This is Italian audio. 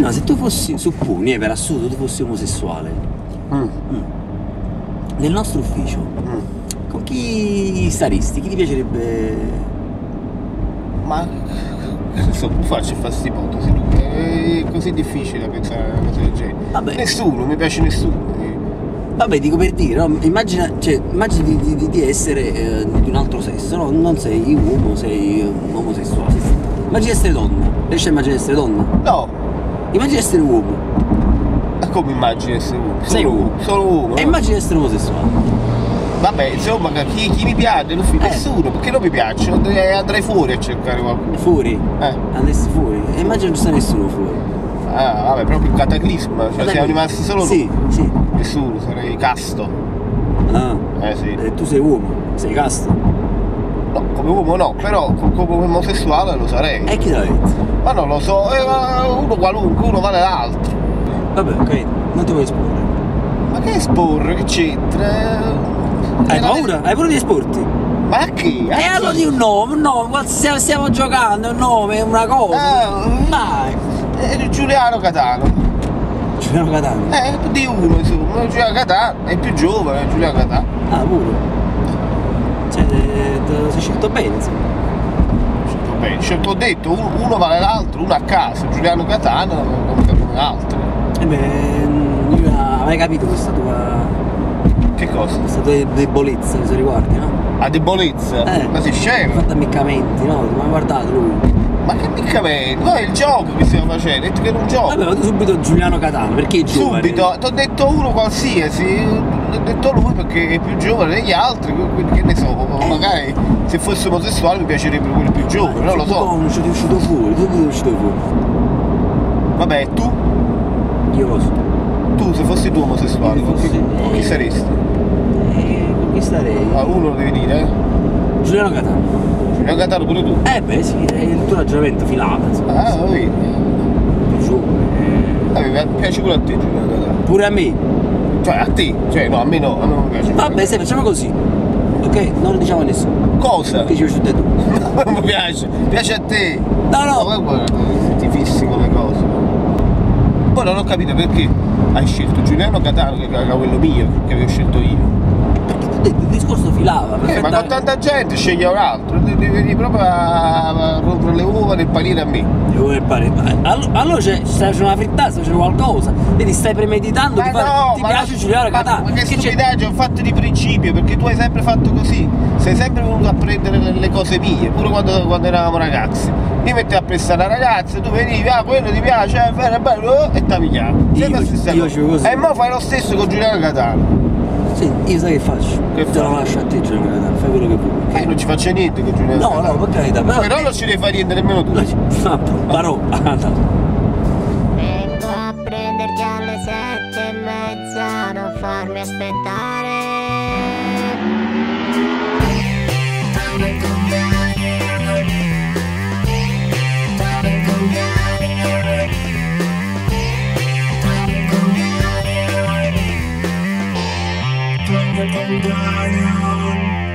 no, se tu fossi, supponi, per assurdo, tu fossi omosessuale, nel nostro ufficio, con chi staresti? Chi ti piacerebbe? Ma insomma, faccio fare questa ipotesi, è così difficile pensare a una cosa del genere. Vabbè. Nessuno, non mi piace nessuno. Vabbè, dico per dire, no? Immagina di essere di un altro sesso, no? Non sei uomo, sei un omosessuale. Immagina di essere donna. Riesci a immaginare di essere donna? No. Immagina di essere uomo. Ma come immagini di essere uomo? Sei uomo. Solo uomo. E immagina di essere omosessuale. Vabbè, insomma, chi mi piace? Nessuno, perché non mi piace? Andrei fuori a cercare qualcuno. Fuori? Andessi fuori. E immagina non ci sta nessuno fuori. Ah, vabbè, proprio un cataclisma. Cioè, siamo rimasti solo Sì, noi. sì. Nessuno, sarei casto. Ah. Sì. E tu sei uomo, sei casto. No, come uomo no, però come omosessuale lo sarei. E chi l'ha detto? Ma non lo so, uno qualunque, uno vale l'altro. Vabbè, ok, non ti vuoi esporre. Ma che esporre? Che c'entra? Hai paura? Hai paura di esporti? Ma a chi? E allora di un nome, stiamo giocando, un nome, una cosa. Dai. Giuliano Catano. Giuliano Catano? Di uno, insomma. Giuliano Catano è più giovane, Giuliano Catano. Ah, pure. Cioè, te sei scelto bene, insomma. Scelto bene, scelto, ho detto, uno vale l'altro, uno a caso, Giuliano Catano come l'altro. E beh, io non ho mai capito questa tua... Che cosa? Questa tua debolezza, se ricordi, no? A debolezza? Ma sei scemo? Hai fatto ammiccamenti, no? Ma guardate lui. Ma che ammiccamenti? Ma è il gioco che stiamo facendo, hai detto che era un gioco. Vabbè, ma tu subito Giuliano Catano, perché è giovane? Subito, ti ho detto uno qualsiasi, ho detto lui perché è più giovane degli altri, quindi che ne so, magari se fosse omosessuale mi piacerebbe quello più giovane, non lo so. Non sei uscito fuori, tu sei uscito fuori. Vabbè, tu? Io lo so. Tu se fossi tu omosessuale, con chi saresti? Con chi starei? Uno lo devi dire, Giuliano Catano. Giuliano Catano pure tu? Beh sì, è il tuo ragionamento filata, insomma. Ah, lo vedi? Più giovane. Mi piace pure a te Giuliano Catano. Pure a me. Cioè a te? Cioè no, a me no, non mi piace. Vabbè, se facciamo così. Ok? Non lo diciamo a nessuno. Cosa? Che ci piace tu. Non mi piace a te. No. Ti fissi con le cose. Poi non ho capito perché hai scelto Giuliano Catano che era quello mio, che avevo scelto io. Perché tu detto il discorso filava. Ma con tanta gente sceglie un altro, devi proprio a rompere le uova nel panino a me. Allora stai facendo una frittata, stai facendo qualcosa, vedi, stai premeditando di fare. Ti piace Giuliano Catano? Ma che stupidaggine, ho fatto di principio, perché tu hai sempre fatto così, sei sempre venuto a prendere le cose mie, pure quando eravamo ragazzi. Mi metti a prestare una ragazza, tu venivi, quello ti piace, bello, e ti pigliamo. E mo fai lo stesso con Giuliano Catano. Sì, io sai che faccio? Che te lo lascio a te Giuliano Catano, fai quello che vuoi. Non ci faccio niente con Giuliano Catano. No, per carità, però non ci devi fare niente nemmeno tu. Parò. Vengo a prenderti alle 7:30, non farmi aspettare. Don't